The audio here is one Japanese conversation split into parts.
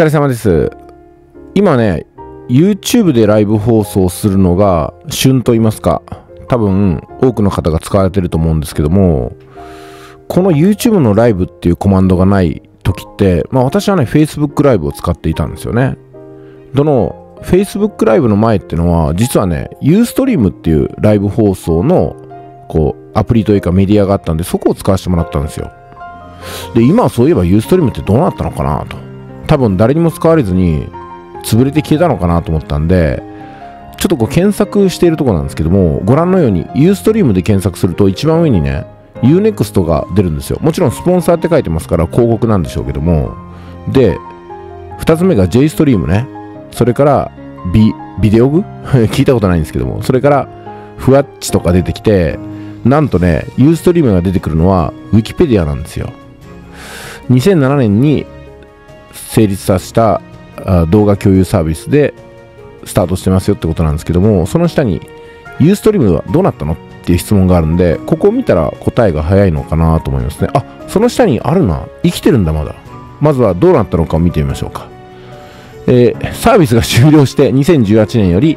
疲れ様です。今ね、YouTube でライブ放送するのが旬と言いますか、多分多くの方が使われてると思うんですけども、この YouTube のライブっていうコマンドがない時って、私はね、Facebook ライブを使っていたんですよね。どの Facebook ライブの前っていうのは、実はね、Ustream っていうライブ放送のアプリというかメディアがあったんで、そこを使わせてもらったんですよ。で、今はそういえば Ustream ってどうなったのかなと。多分誰にも使われずに潰れて消えたのかなと思ったんで、ちょっと検索しているところなんですけども、ご覧のように Ustream で検索すると一番上にね、Unext が出るんですよ。もちろんスポンサーって書いてますから広告なんでしょうけども、で、2つ目が JStream ね。それからビデオグ聞いたことないんですけども、それからふわっちとか出てきて、なんとね、Ustream が出てくるのは Wikipedia なんですよ。2007年に成立させた動画共有サービスでスタートしてますよってことなんですけども、その下に Ustream はどうなったのっていう質問があるんで、ここを見たら答えが早いのかなと思いますね。あ、その下にあるな。生きてるんだまだ。まずはどうなったのかを見てみましょうか。サービスが終了して2018年より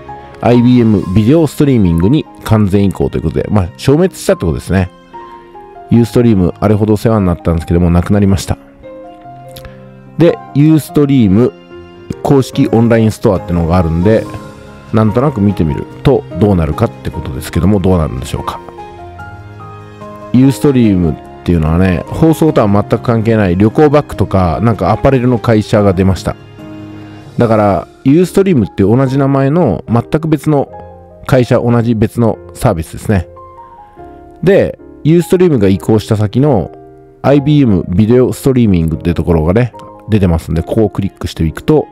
IBM ビデオストリーミングに完全移行ということで、消滅したってことですね。Ustream あれほどお世話になったんですけども、なくなりました。で、Ustream 公式オンラインストアってのがあるんで、なんとなく見てみるとどうなるかってことですけども、どうなるんでしょうか。Ustream っていうのはね、放送とは全く関係ない旅行バッグとか、なんかアパレルの会社が出ました。だから、Ustream って同じ名前の全く別の会社、同じ別のサービスですね。で、Ustream が移行した先の IBM ビデオストリーミングっていうところがね、出てますんで、ここをクリックしていくと、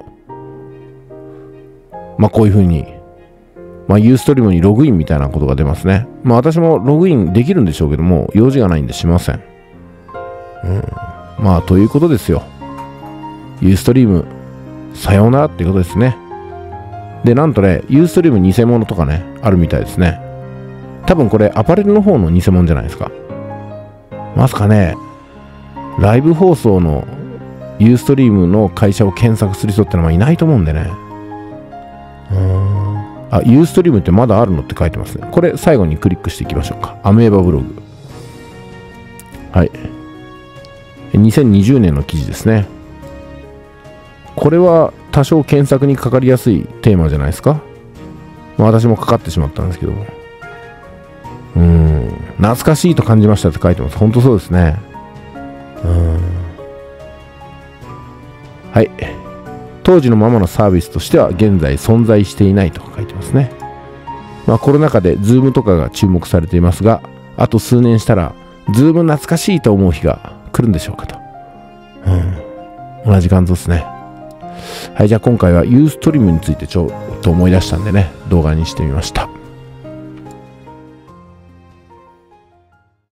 こういう風に、Ustream にログインみたいなことが出ますね。私もログインできるんでしょうけども、用事がないんでしません。ということですよ。Ustream、さようならっていうことですね。で、なんとね、Ustream 偽物とかね、あるみたいですね。多分これ、アパレルの方の偽物じゃないですか。まさかね、ライブ放送のUstream の会社を検索する人ってのはいないと思うんでね。Ustream ってまだあるのって書いてますね。これ最後にクリックしていきましょうか。アメーバブログ。はい。2020年の記事ですね。これは多少検索にかかりやすいテーマじゃないですか。私もかかってしまったんですけども。懐かしいと感じましたって書いてます。本当そうですね。はい。当時のままのサービスとしては現在存在していないと書いてますね。コロナ禍で Zoom とかが注目されていますが、あと数年したら Zoom 懐かしいと思う日が来るんでしょうかと。同じ感想ですね。はい、じゃあ今回は Ustream についてちょっと思い出したんでね、動画にしてみました。